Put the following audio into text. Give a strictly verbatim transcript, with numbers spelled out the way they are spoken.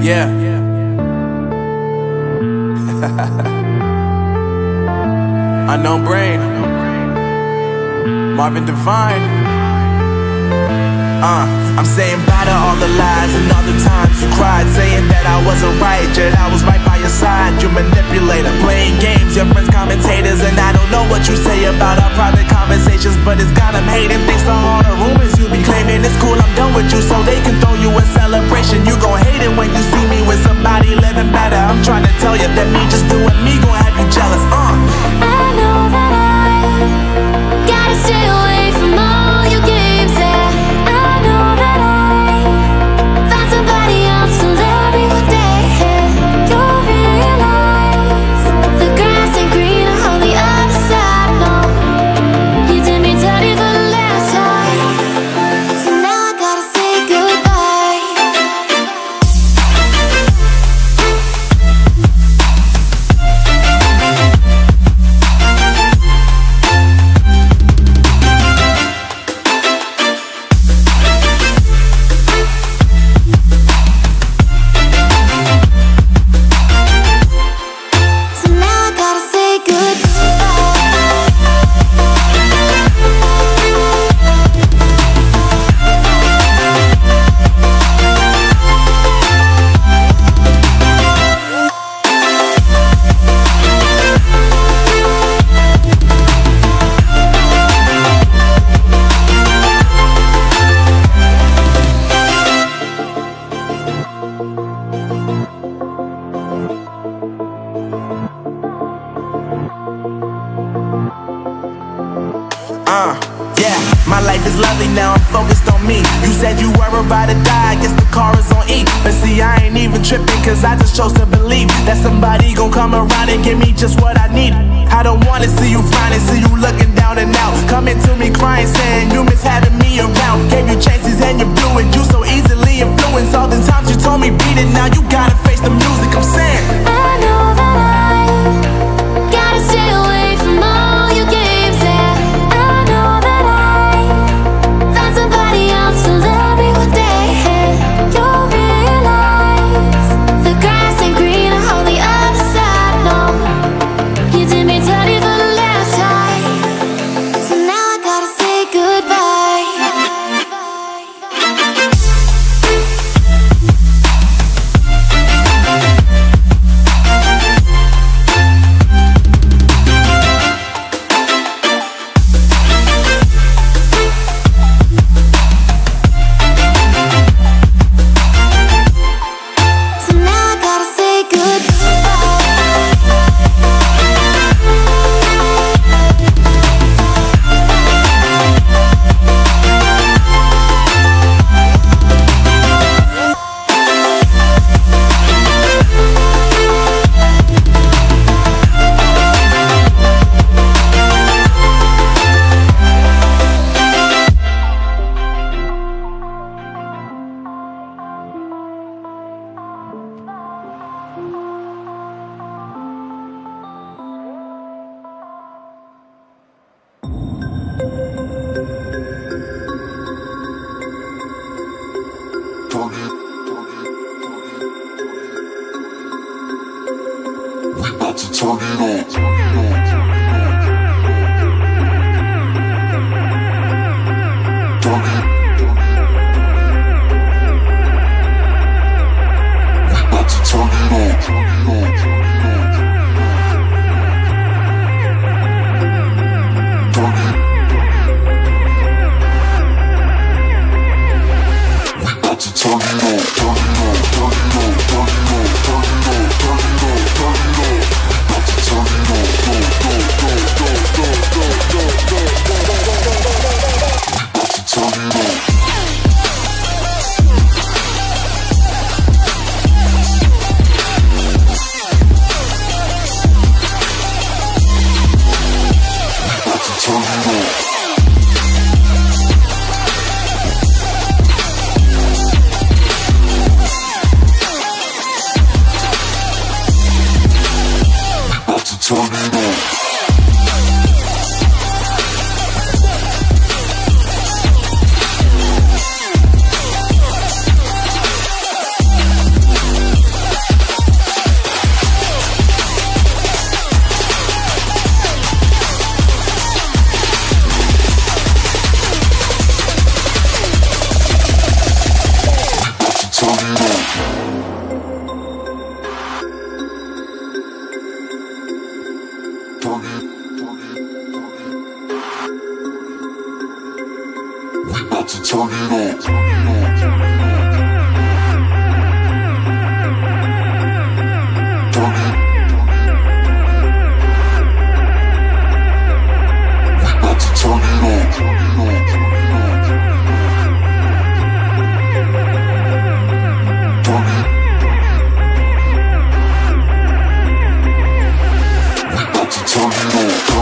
Yeah. Unknown Brain, Marvin Divine. Uh, I'm saying bye to all the lies and all the times you cried, saying that I wasn't right, yet I was right by your side. You manipulator, playing games, your friends commentators, and I don't know what you say about our private conversations, but it's got them hating. Thanks to all the rumors you be claiming. It's cool, I'm done with you, so they can throw you a celebration. You gon' hate it when you see me with somebody living better. I'm trying to tell you that me just doing me gon' have you jealous. Uh. I know that I gotta stay away from all your games, yeah. I know that I found somebody else to love me one day, yeah. You'll realize the grass ain't greener on the other side, no. You did me dirty for the last time, so now I gotta say goodbye. So now I gotta say Uh, yeah, my life is lovely now, I'm focused on me. You said you were a ride or die, I guess the car is on E. But see, I ain't even tripping, cause I just chose to believe that somebody gon' come around and give me just what I need. I don't wanna see you frowning, see you looking down and out, coming to me crying, saying you miss having me around. Gave you chances and you blew it, you so easily influenced. All the times you told me beat it, now you gotta face the music. I'm saying I know that I gotta stay away from all your games, yeah. I know that I found somebody else to love me one day, yeah. You'll realize the grass ain't greener on the other side, no. You did me dirty for the last time, so now I gotta say goodbye. So now I gotta say We about to turn it on. Turn it on. about to turn it on. Turn it. We about to turn it on. Turn it. We about to turn it on.